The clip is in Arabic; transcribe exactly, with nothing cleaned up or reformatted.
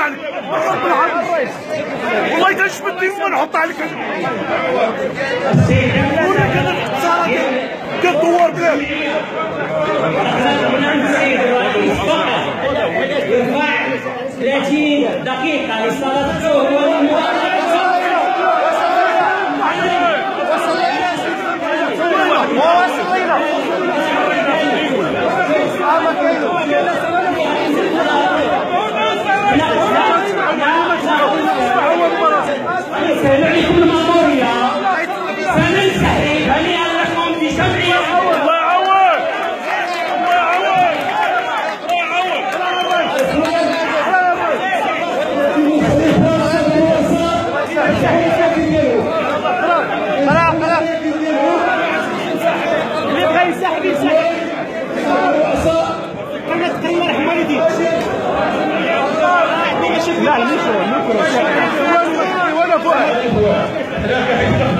عليك والله كنشمت ديما نحط عليك وريك هذا الاختصارات كدور بلاد ثلاثين دقيقة لصلاة الظهر. سنعليكم المأمورية سننسحب هنيئا لكم بجمعية. الله يعوض الله يعوض الله خلاص خلاص اللي بغى ينسحب ينسحب كنا تقريبا رحم والديك. لا الميكرو الميكرو وين وين فؤاد